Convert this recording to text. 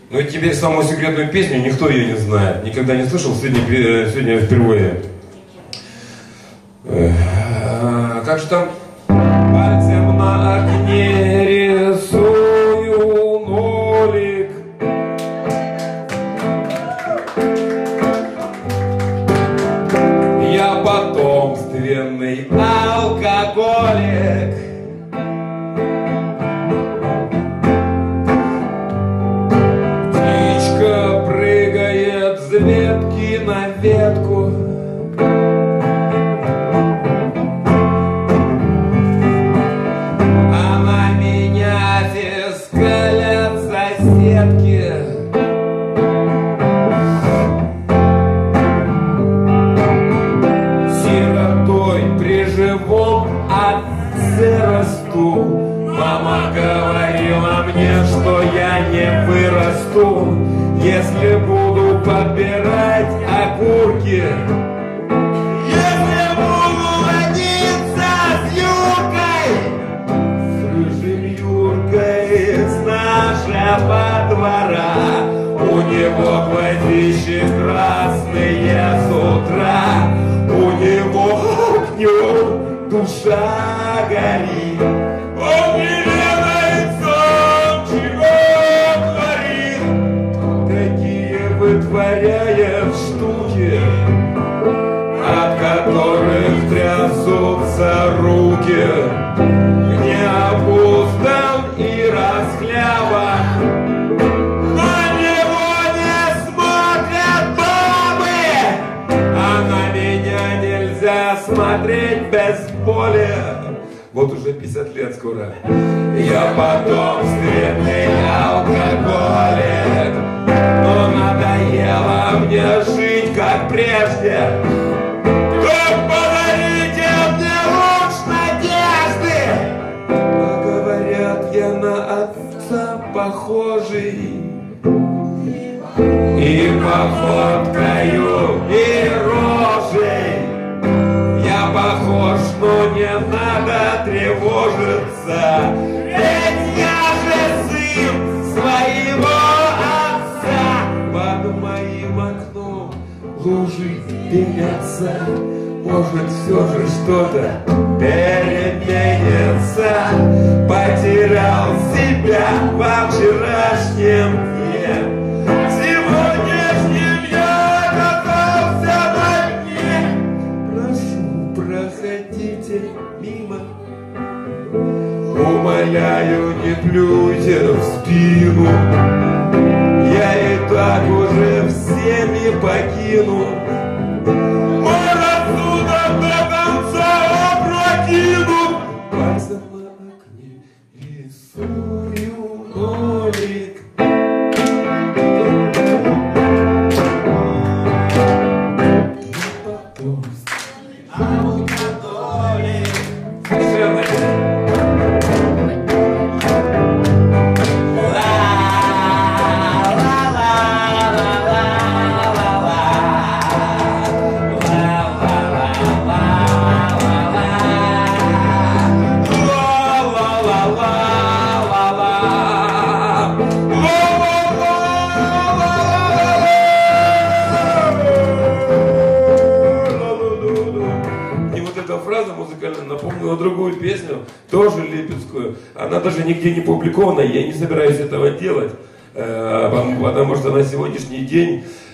Ну и теперь самую секретную песню, никто ее не знает. Никогда не слышал, сегодня впервые. Как же там? Пальцем на окне рисую нолик. Я потомственный алкоголик. Птичка прыгает с ветки на ветку. Она меня фискалят соседки. Сиротой при живом отце расту. Мама говорила мне, что я не вырасту, если буду подбирать окурки. Если буду водиться с Юркой, с рыжим Юркой с нашего двора. У него глазищи красные с утра, у него огнем душа горит. Он не ведает сам, чего творит, такие вытворяет штуки, от которых трясутся руки. Необуздан и расхлябан, на него не смотрят бабы, а на меня нельзя смотреть без боли. Вот уже 50 лет скоро. Я потомственный алкоголик, но надоело мне жить как прежде. Так подарите мне луч надежды. А говорят, я на отца похожий, и походкою, и рожей. Я похож, но не надо тревожиться, ведь я же сын своего отца. Под моим окном лужи пенятся, может все же что-то переменится. Потерял себя во вчерашнем дне. Проходите мимо, умоляю, не плюйте в спину. Я и так уже всеми покину. Мой рассудок до конца опрокину. Пальцем на окне рисую нолик. Напомнила другую песню, тоже липецкую. Она даже нигде не публикована, я не собираюсь этого делать, потому что на сегодняшний день